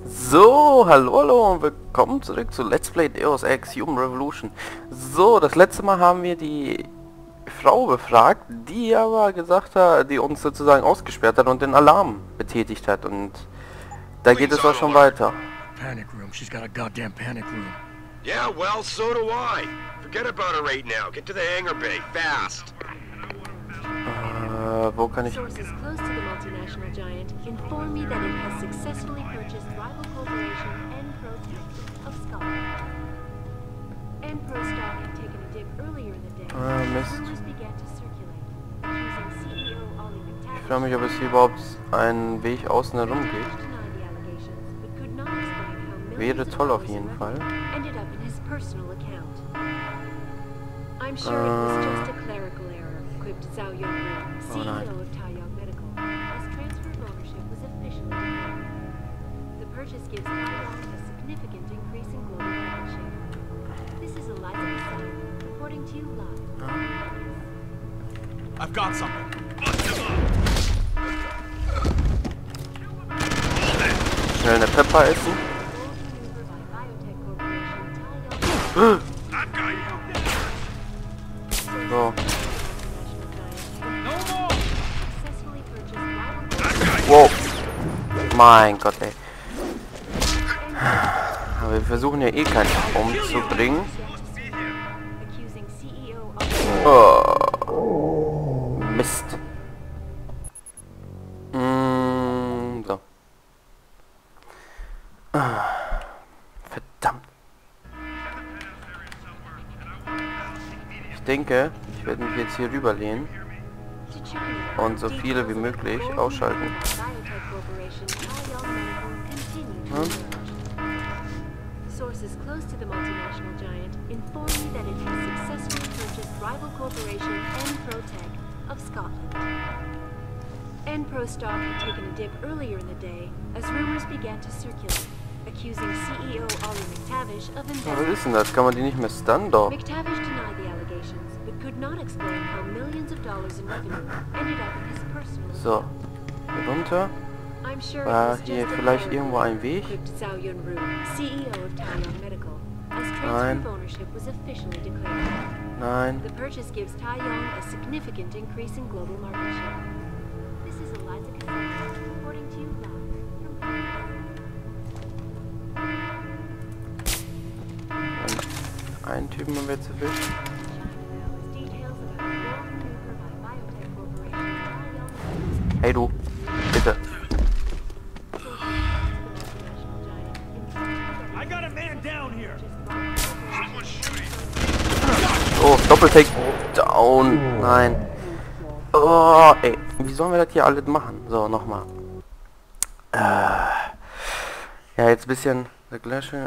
So, hallo und willkommen zurück zu Let's Play Deus Ex Human Revolution. So, das letzte Mal haben wir die Frau befragt, die aber gesagt hat, die uns sozusagen ausgesperrt hat und den Alarm betätigt hat. Und da geht es auch schon weiter. Panic room. She's got a goddamn panic room. Yeah, well, so do I. Forget about her right now. Get to the hangar bay, fast. Wo kann ich... Sources close to the multinational giant inform me that it has successfully purchased rival corporation Enprotech of Scotland. Enpro stock had taken a dip earlier in the day. Mist. Rumors began to circulate, accusing CEO Ollie Ich McTavish frage mich, ob es hier überhaupt einen Weg außen herum geht. denied the allegations, but could not explain how Wäre millions of toll auf dollars in jeden Fall. revenue ended up in his personal account. I'm sure it was just a clerical error, quipped Zhao Yongru, CEO of Taiyang Medical, as transfer of ownership was officially declared. The purchase gives Taiyang a significant increase in global market share. This is Eliza Casal, reporting to you live. I've got something. Schnell eine Pepper essen. Bold maneuver by Biotech Corporation Taiyang So. successfully purchased rival Wow. Mein Gott, ey. Aber wir versuchen ja eh keinen umzubringen. accusing CEO Oh. Mist. So. Verdammt. Ich denke, ich werde mich jetzt hier rüberlehnen to China und so viele wie möglich ausschalten. Biotech Corporation Taiyang Medical continue to emerge. Sources close to the multinational giant inform me that it has successfully purchased rival corporation Enprotech of Scotland. Enpro stock had taken a dip earlier in the day as rumors began to circulate, accusing CEO Ollie McTavish of Was investment. ist denn das? Kann man die nicht mehr stunnen doch? McTavish denied the allegations, but could not explain how millions of dollars in revenue ended up in his personal So. Hier runter. I'm sure War it was hier just a vielleicht clerical irgendwo ein error, Weg? quipped Zhao Yunru, CEO of Taiyang Medical, as transfer Nein. of ownership was officially declared. Nein. The purchase gives Taiyang a significant increase in global market share. This is Eliza Casal, reporting to you live from Paris. Einen Typen haben wir jetzt erwischt. China now has details about a bold maneuver by Biotech Corporation Taiyang Medical. Hey du. Bitte. I got a man down here. Oh, Doppeltake. Down. Nein. Oh, ey. Wie sollen wir das hier alles machen? So, nochmal. Ja, jetzt ein bisschen der Gleiche.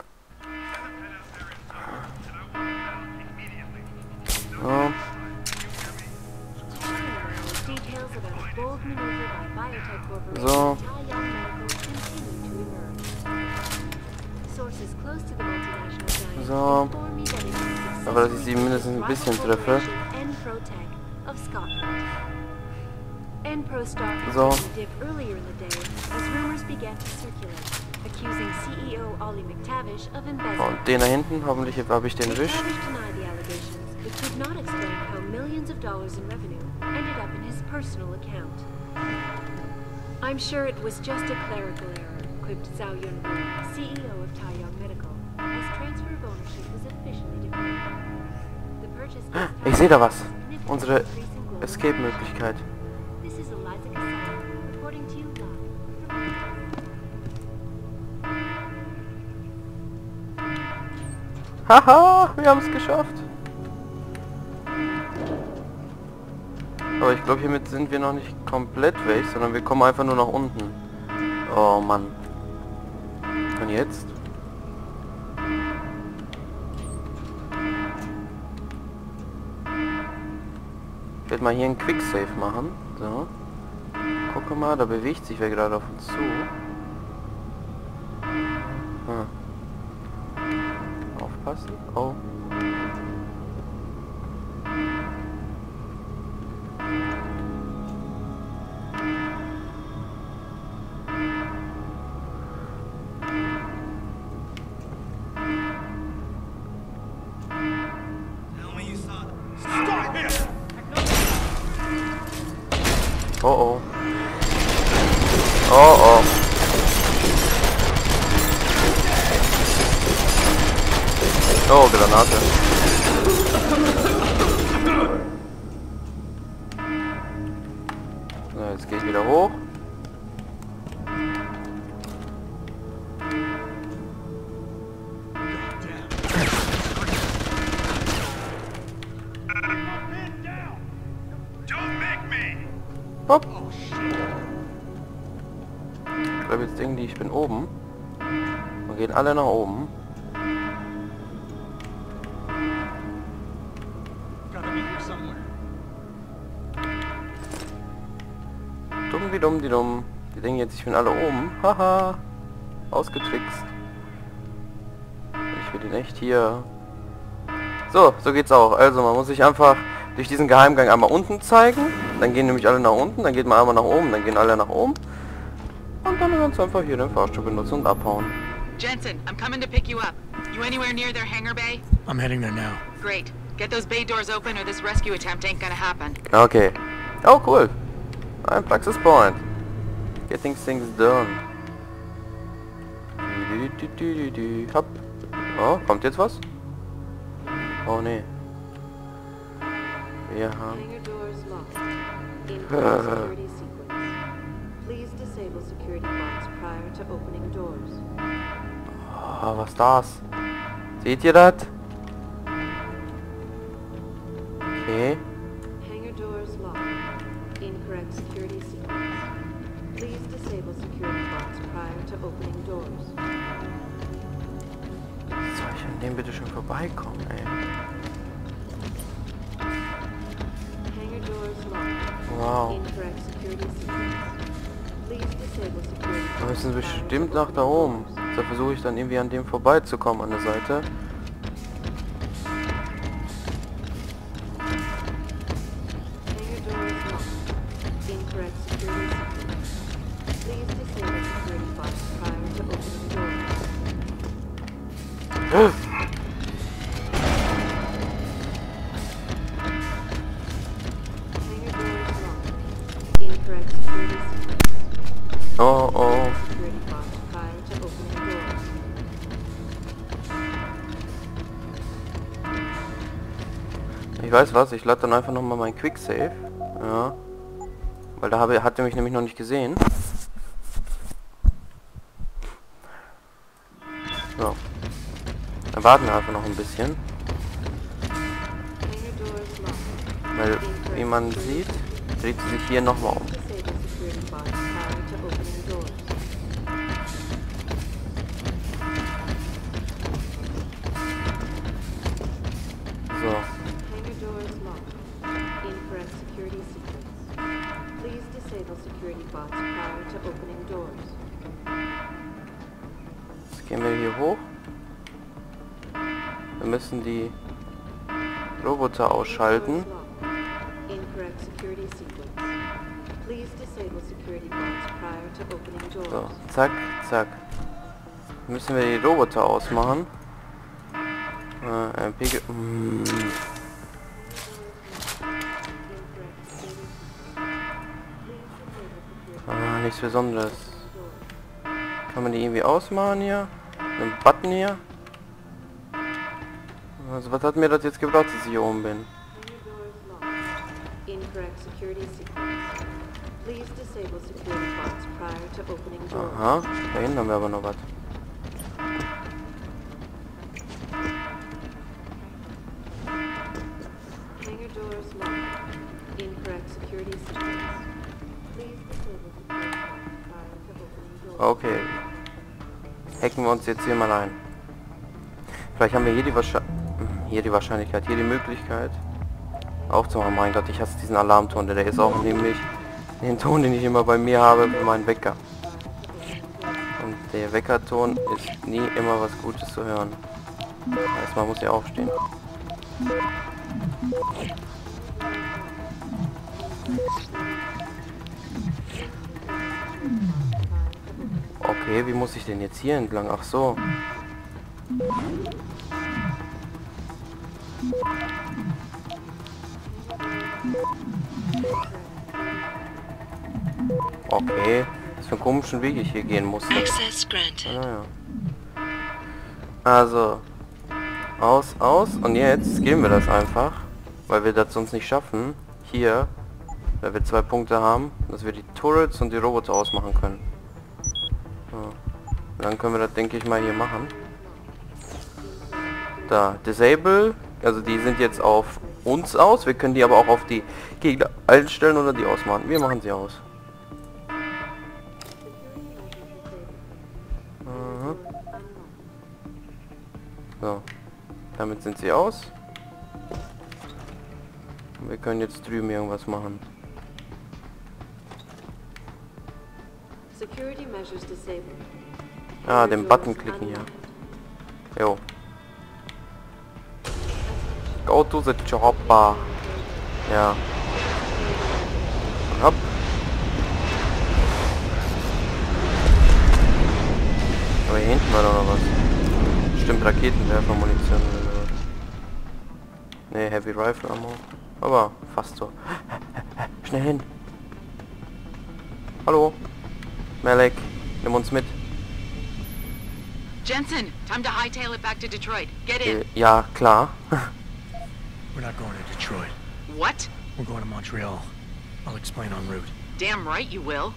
So. Details about a bold maneuver by Biotech Corporation So. Taiyang Medical continue to emerge. Sources close to the multinational giant So. inform me that it has Aber dass ich sie mindestens ein bisschen treffe. Enprotech of Scotland. Enpro stock had So. taken a dip earlier in the day as rumors began to circulate, accusing CEO Ollie McTavish of investment. Und den da hinten, hoffentlich habe ich den erwischt. McTavish denied the allegations, but could not explain how millions of dollars in revenue ended up in his personal account. I'm sure it was just a clerical error, quipped Zhao Yunru, CEO of Taiyang Medical, as transfer of ownership was officially declared. The purchase gives Ich sehe da was. Taiyang a Unsere significant increase in global Escape-Möglichkeit. This is Eliza Casal, reporting to you live from Haha, wir haben es geschafft. Aber ich glaube, hiermit sind wir noch nicht komplett weg, sondern wir kommen einfach nur nach unten. Oh Mann. Und jetzt? Ich werde mal hier einen Quicksave machen. So. Gucke mal, da bewegt sich wer gerade auf uns zu. Aufpassen. Oh. Granate. So, jetzt gehe ich wieder hoch. Hopp. Ich glaube jetzt irgendwie, ich bin oben. Wir gehen alle nach oben. Dumm wie dumm, die dumm. Die denken jetzt, ich bin alle oben. Haha. Ausgetrickst. Ich bin echt hier. So, so geht's auch. Also man muss sich einfach durch diesen Geheimgang einmal unten zeigen. Dann gehen nämlich alle nach unten. Dann geht man einmal nach oben. Dann gehen alle nach oben. Und dann kannst du einfach hier den Fahrstuhl benutzen und abhauen. Jensen, I'm coming to pick you up. You anywhere near their hangar bay? I'm heading there now. Great. Get those bay doors open or this rescue attempt ain't gonna happen. Okay. Oh, cool. Ein Praxis Point. Getting things done. Hopp. Oh, kommt jetzt was? Oh, nee. Wir haben... Hangar doors locked. Incorrect security sequence. Please disable security bots prior to opening doors. Oh, was ist das? Seht ihr das? Okay. Hangar doors locked. Incorrect security sequence. Please disable security bots prior to opening doors. Soll ich an dem bitte schon vorbeikommen, ey? Hangar doors locked. Wow. Incorrect security sequence. Please disable security Wir bots müssen prior to bestimmt nach da opening oben. doors. Da versuche ich dann irgendwie an dem vorbeizukommen an der Seite. Hangar doors locked. Incorrect security sequence. Please disable security bots prior to opening doors. Hangar doors locked. Incorrect security sequence. Oh, oh. Security bots prior to opening doors. Ich weiß was, ich lade dann einfach nochmal mein Quicksave. Ja. Weil da hat er mich nämlich noch nicht gesehen. So. Dann warten wir einfach noch ein bisschen. Hangar doors locked. Weil, wie man sieht, dreht sie sich hier nochmal um. Disable security bots prior to opening doors. So. Hangar doors locked. Incorrect security sequence. Please disable security bots prior to opening doors. Jetzt gehen wir hier hoch. Wir müssen die Roboter ausschalten. Incorrect security sequence. Please disable security bots prior to opening doors. So, zack, zack. Müssen wir die Roboter ausmachen. Pegel. Nichts Besonderes. Kann man die irgendwie ausmachen hier? Einen Button hier? Also was hat mir das jetzt gebracht, dass ich hier oben bin? Hangar doors locked. Incorrect security sequence. Please disable security bots prior to opening doors. Aha, da hinten haben wir aber noch was. Hangar doors locked. Incorrect security sequence. Please disable security bots prior to opening doors. Okay. Hacken wir uns jetzt hier mal ein. Vielleicht haben wir hier die Wahrscheinlichkeit, hier die Möglichkeit aufzumachen. Mein Gott, ich hasse diesen Alarmton, der ist auch nämlich den Ton, den ich immer bei mir habe für meinen Wecker. Und der Weckerton ist nie immer was Gutes zu hören. Heißt, man muss ja aufstehen. Okay, wie muss ich denn jetzt hier entlang? Ach so. Okay, was für einen komischen Weg ich hier gehen musste. Access granted. Ja. Also, Aus, aus. Und jetzt geben wir das einfach, weil wir das sonst nicht schaffen. Hier, weil wir 2 Punkte haben, dass wir die Turrets und die Roboter ausmachen können. So. Dann können wir das, denke ich mal, hier machen. Da, Disable. Also die sind jetzt auf uns aus. Wir können die aber auch auf die Gegner einstellen oder die ausmachen. Wir machen sie aus. So, damit sind sie aus. Und wir können jetzt drüben irgendwas machen. Security measures disabled. Ah, den Button klicken hier. Jo. Go to the chopper. Ja. Und hopp. Aber hier hinten war doch noch was. Stimmt, Raketenwerfer-Munition oder sowas. Ne, Heavy Rifle Ammo. Aber fast so. Schnell hin. Hallo. Malek, nimm uns mit. Jensen, time to hightail it back to Detroit. Get in. Ja, klar. We're not going to Detroit. What? We're going to Montreal. I'll explain en route. Damn right you will.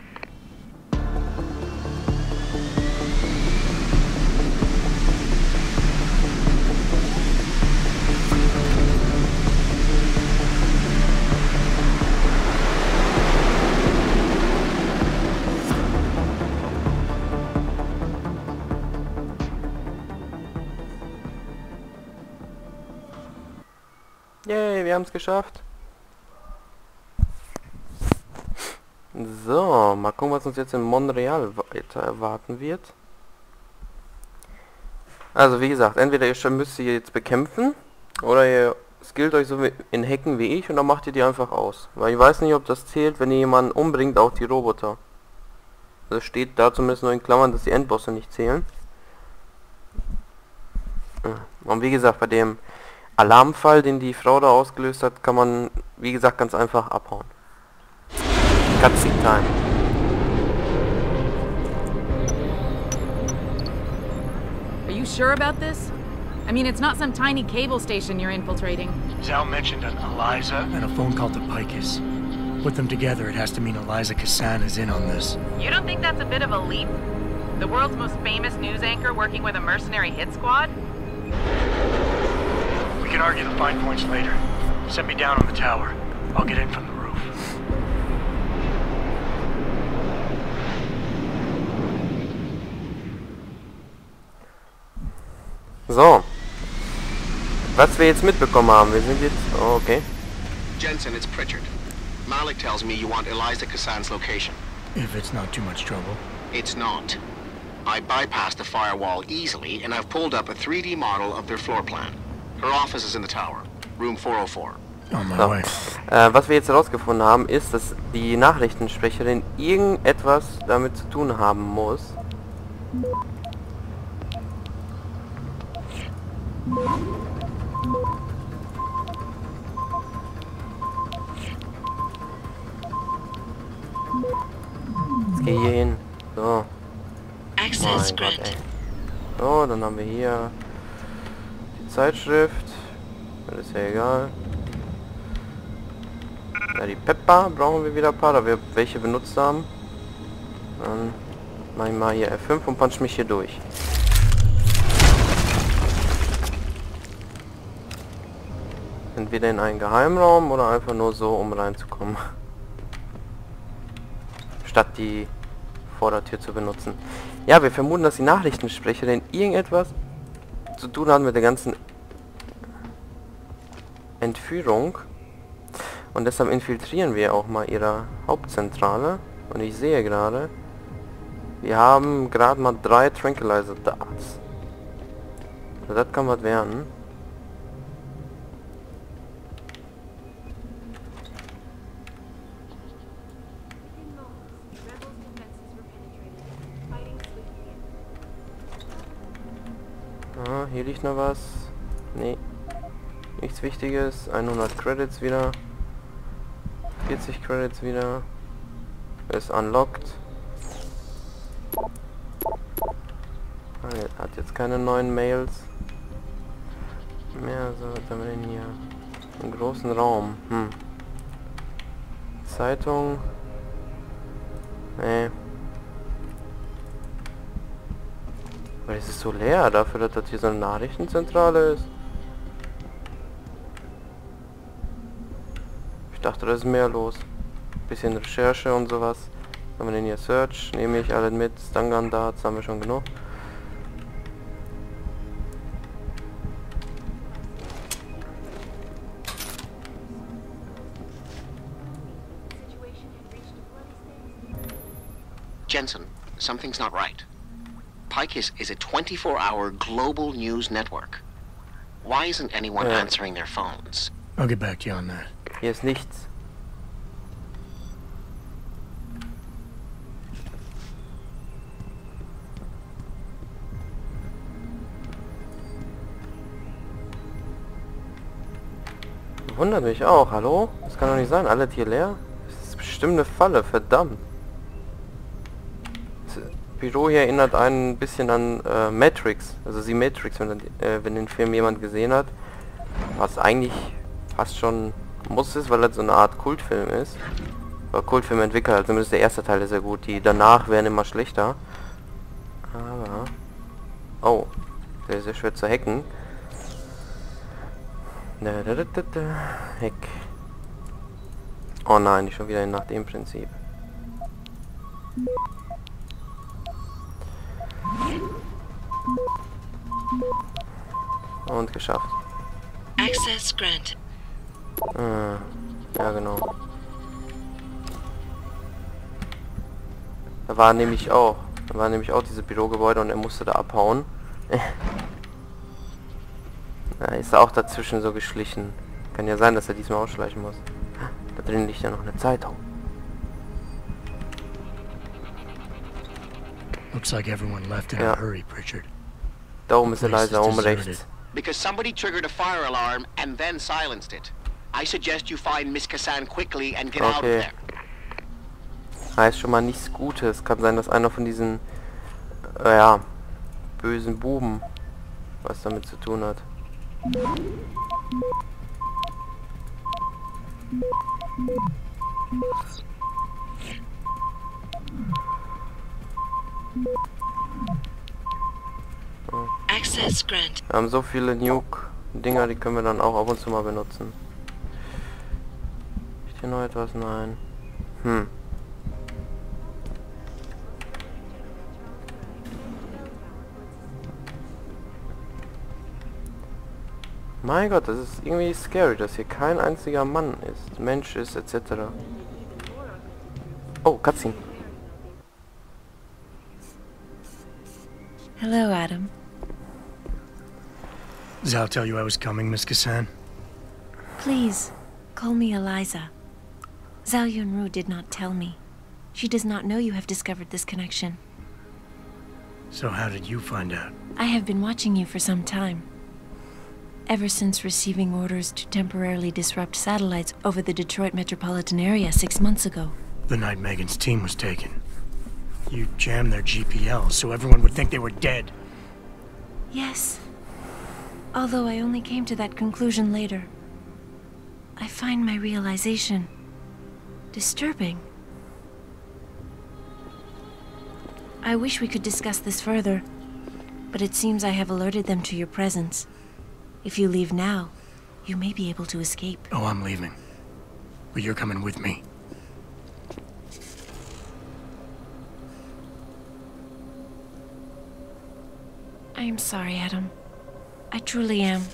Yay, wir haben es geschafft. So, mal gucken, was uns jetzt in Montreal weiter erwarten wird. Also wie gesagt, entweder ihr müsst sie jetzt bekämpfen oder ihr skillt euch so in Hacken wie ich und dann macht ihr die einfach aus. Weil ich weiß nicht, ob das zählt, wenn ihr jemanden umbringt, auch die Roboter. Das steht da zumindest nur in Klammern, dass die Endbosse nicht zählen. Und wie gesagt, bei dem Alarmfall, den die Frau da ausgelöst hat, kann man, wie gesagt, ganz einfach abhauen. Cutscene Time. Are you sure about this? I mean, it's not some tiny cable station you're infiltrating. Zal mentioned an Eliza and a phone call to Picus. Put them together, it has to mean Eliza Kassan is in on this. You don't think that's a bit of a leap? The world's most famous news anchor working with a mercenary hit squad? We can argue the fine points later. Set me down on the tower. I'll get in from the roof. So. Was wir jetzt mitbekommen haben, wir sind jetzt... Oh, okay. Jensen, it's Pritchard. Malik tells me you want Eliza Kassan's location. If it's not too much trouble. It's not. I bypassed the firewall easily, and I've pulled up a 3D model of their floor plan. Her office is in the tower, room 404. On my So. way. Was wir jetzt herausgefunden haben, ist, dass die Nachrichtensprecherin irgendetwas damit zu tun haben muss. Jetzt geh hier hin. So. Mein Gott, ey. So, dann haben wir hier die Zeitschrift. Das ist ja egal. Ja, die Pepper brauchen wir wieder ein paar, da wir welche benutzt haben. Dann mach ich mal hier F5 und punch mich hier durch. Entweder in einen Geheimraum oder einfach nur so, um reinzukommen. Statt die Vordertür zu benutzen. Ja, wir vermuten, dass die Nachrichtensprecherin irgendetwas zu tun hat mit der ganzen Entführung. Und deshalb infiltrieren wir auch mal ihre Hauptzentrale. Und ich sehe gerade, wir haben gerade mal 3 Tranquilizer Darts. Also das kann was werden. Ah, hier liegt noch was. Nee. Nichts Wichtiges. 100 Credits wieder. 40 Credits wieder. Ist unlocked. Hat jetzt keine neuen Mails. Mehr so, was haben wir denn hier? Einen großen Raum. Zeitung. Nee. Weil es ist so leer dafür, dass das hier so eine Nachrichtenzentrale ist. Ich dachte, da ist mehr los. Bisschen Recherche und sowas. Was haben wir denn hier? Search. Nehme ich alle mit. Stangan Darts haben wir schon genug. Jensen, something's not right. Picus is a 24-hour global news network. Why isn't anyone answering their phones? I'll get back to you on that. Hier ist nichts. Wundert mich auch, hallo? Das kann doch nicht sein, alles hier leer? Das ist bestimmt eine Falle, verdammt. Das Büro hier erinnert einen ein bisschen an Matrix, also die Matrix, wenn den Film jemand gesehen hat. Was eigentlich fast schon muss ist, weil das so eine Art Kultfilm ist. Oder Kultfilmentwickler, also zumindest der erste Teil ist ja gut, die danach werden immer schlechter. Aber... Oh, der ist sehr schwer zu hacken. Heck. Oh nein, nicht schon wieder nach dem Prinzip. Und geschafft. Access grant. Ja genau. Da war nämlich auch diese Bürogebäude und er musste da abhauen. Da ist er auch dazwischen so geschlichen. Kann ja sein, dass er diesmal ausschleichen muss. Da drin liegt ja noch eine Zeitung. Looks like everyone left in a hurry, Pritchard. Da oben ist Eliza, oben rechts. Because somebody triggered a fire alarm and then silenced it. I suggest you find Miss Kassan quickly and get out of there. Heißt schon mal nichts Gutes. Kann sein, dass einer von diesen ja, bösen Buben was damit zu tun hat. Access grant. Wir haben so viele Nuke-Dinger, die können wir dann auch ab und zu mal benutzen. Ist hier noch etwas? Nein. Mein Gott, das ist irgendwie scary, dass hier kein einziger Mann ist, Mensch ist, etc. Oh, Cutscene. Hello, Adam. Zal tell you I was coming, Miss Kassan? Please, call me Eliza. Zhao Yunru did not tell me. She does not know you have discovered this connection. So how did you find out? I have been watching you for some time. Ever since receiving orders to temporarily disrupt satellites over the Detroit metropolitan area 6 months ago. The night Megan's team was taken. You jammed their GPL so everyone would think they were dead. Yes. Although I only came to that conclusion later. I find my realization disturbing. I wish we could discuss this further, but it seems I have alerted them to your presence. If you leave now, you may be able to escape. Oh, I'm leaving. But you're coming with me. I am sorry, Adam. I truly am.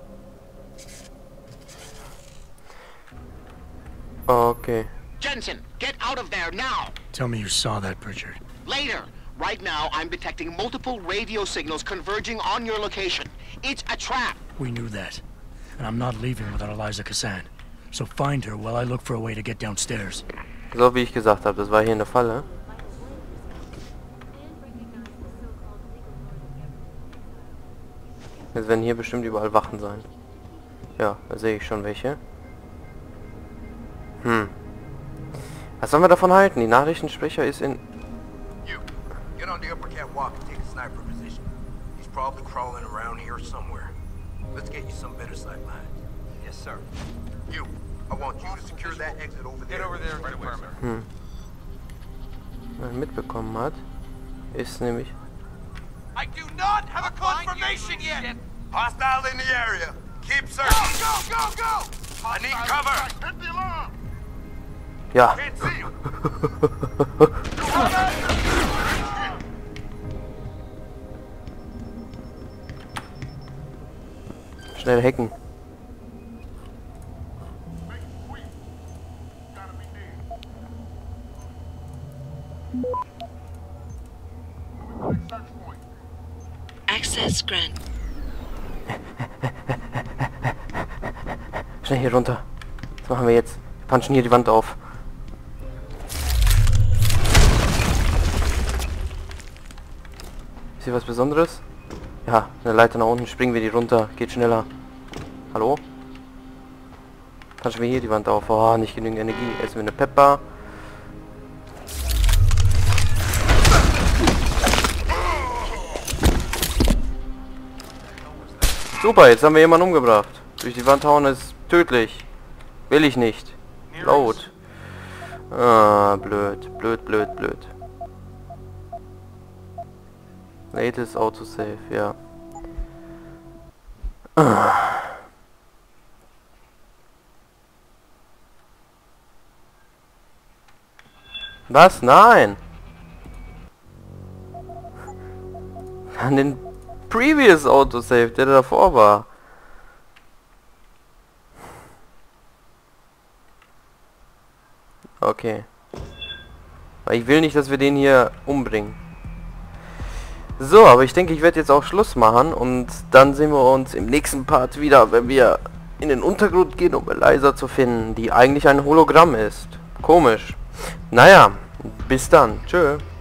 Okay. Jensen, get out of there now! Tell me you saw that, Pritchard. Later! Right now, I'm detecting multiple radio signals converging on your location. It's a trap! We knew that. And I'm not leaving without Eliza Kassan. So find her while I look for a way to get downstairs. So wie ich gesagt habe, das war hier eine Falle. Jetzt werden hier bestimmt überall Wachen sein. Ja, da sehe ich schon welche. Was sollen wir davon halten? Die Nachrichtensprecher ist in... You, get on the upper catwalk and take a sniper position. He's probably crawling around here somewhere. Let's get you some better sight lines. Yes, sir. You. I want you to secure that exit over there. Get over there right away, sir. Man mitbekommen hat, ist nämlich... I do not have a confirmation yet! Hostile in the area. Keep searching. Go! I need cover. Hit the alarm. Ja. Can't see you. Schnell hacken. Access grant. Schnell hier runter. Was machen wir jetzt? Wir punchen hier die Wand auf. Ist hier was Besonderes? Ja, eine Leiter nach unten, springen wir die runter. Geht schneller. Hallo? Punchen wir hier die Wand auf. Oh, nicht genügend Energie. Essen wir eine Pepper. Super, jetzt haben wir jemanden umgebracht. Durch die Wand hauen ist tödlich. Will ich nicht. Laut. Ah, blöd. Blöd. Latest Autosave, ja. Was? Nein! An den Previous Autosave, der davor war. Okay. Weil ich will nicht, dass wir den hier umbringen. So, aber ich denke, ich werde jetzt auch Schluss machen und dann sehen wir uns im nächsten Part wieder, wenn wir in den Untergrund gehen, um Eliza zu finden, die eigentlich ein Hologramm ist. Komisch. Naja, bis dann. Tschö.